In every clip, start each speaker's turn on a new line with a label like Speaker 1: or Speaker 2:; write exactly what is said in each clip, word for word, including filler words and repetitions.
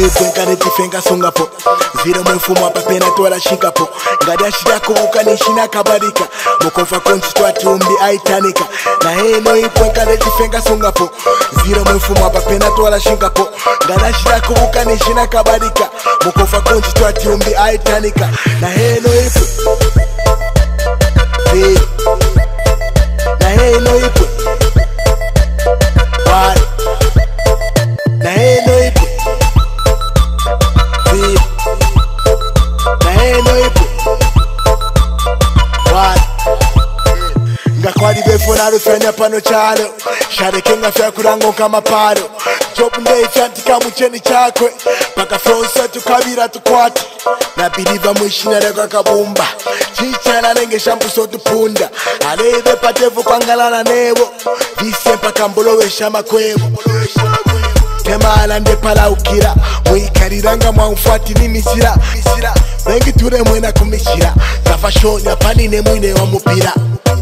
Speaker 1: kwenkane tifenga songapo zira mwefumu apa pena tola shikapo ngadi ashida kubuka nishina kabarika mukonfa konti twati umbi aitanika na heno ikwenkane tifenga songapo zira mwefumu apa pena tola shikapo ngadi ashida kubuka nishina kabarika mukonfa konti twati umbi aitanika na heno ipu na heno ipu why na heno ipu na heno ipu why ngakwadi befona rufenya pano chalo shareke ngafya kurango kama paro job ndei fyantika mucheni chakwe paka fronsa tukabira tukwati na biliva mwishina reka kabumba chichana nenge shampuso tupunda aleve patevu kwangalana nebo visempa kambolowe shama kwebo temala ndepala ukira mwikariranga mwamfati nimisira wengi ture mwena kumishira zafashoni apanine mwine wa mupira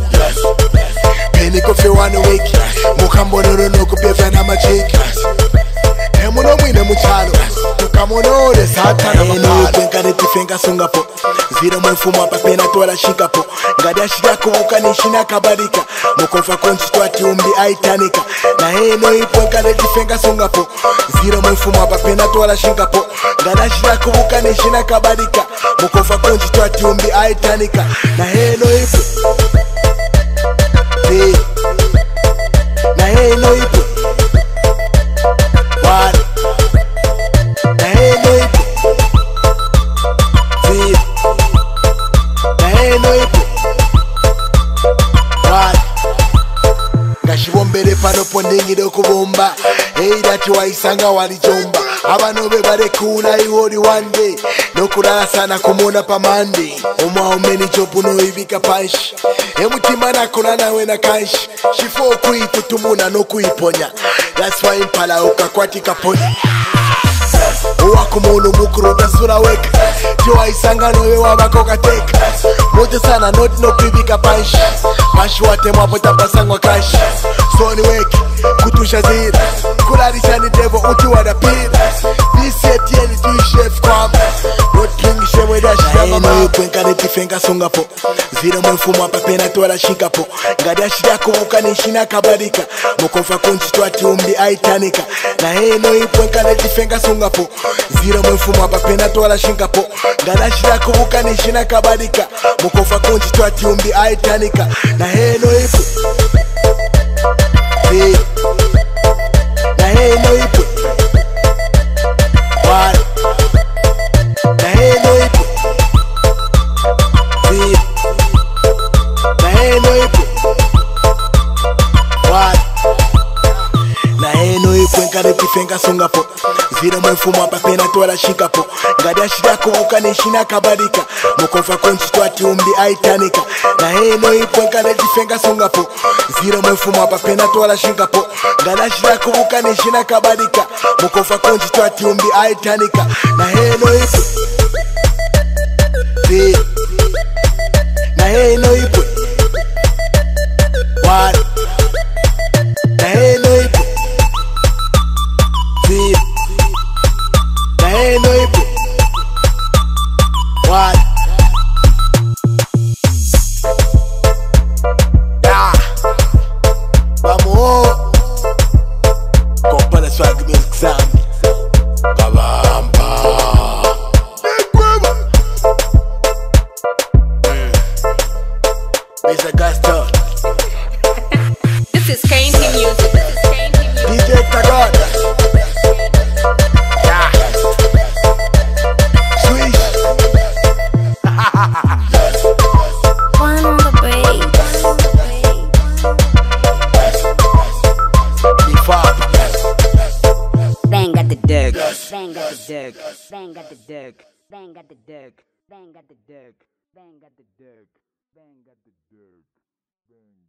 Speaker 1: peni kofe wano wiki mukambororo nokupevya na machiki emuno mwine muchalo tukamonore satana mapalo kwenkane tifenga songapo zira mwefumu apa pena tola shikapo ngadi ashida kubuka nishina kabarika mukonfa konti twati umbi aitanika na heno ikwenkane tifenga songapo zira mwefumu apa pena tola shikapo ngadi ashida kubuka nishina kabarika mukonfa konti twati umbi aitanika na heno ipu na heno ipu why na heno ipu na heno ipu why ngashibombere pano pondingire okubomba eirati waisanga walijomba abanobe barekula iwori one day nokulala sana kumona pamande omwaomeni chopuno ibika panshi emutima nakola nawe na kanshi shifo kuitutumuna nokuiponya that's why impala ukakwatika ponya uwakumunu mukuru dasura weka tiwaisanga nowe wabako kateka mote sana noti nokuibika panshi panshi wate mwapo tapasangwa kashi soni weki kutusha zira kulalishani devo uti wadapira bisetieni tuishef kwamba notlingishe mwedashiyama mayo kwenkane tifenga songapo zira mwefumu apa pena tola shikapo ngadi ashida kubuka nishina kabarika mukonfa konti twati umbi aitanika na heno ikwenkane tifenga songapo zira mwefumu apa pena tola shikapo ngadi ashida kubuka nishina kabarika mukonfa konti twati umbi aitanika na heno ipu na heno ipu why na heno ipu na heno ipu why na heno ipu nkare tifenga songapo zira mwefumu apa pena tola shikapo ngadi ashida kubuka nishina kabarika mukonfa konti twati umbi aitanika na heno ipu nkare tifenga songapo zira mwefumu apa pena tola shikapo ngadi ashida kubuka nishina kabarika mukonfa konti twati umbi aitanika na heno ipu na heno ipu why na heno ipu na heno ipu why yeah vamos compara swag music sound Kabamba Mister Gaston
Speaker 2: This is Kainty Music.
Speaker 1: D J Tagod yeah Swish
Speaker 2: One on the break. Bang at the dick. Bang at the dick. Bang at the dick. Bang at the dick. Bang at the dick. Bang at the dick. Bang at the dick. Bang.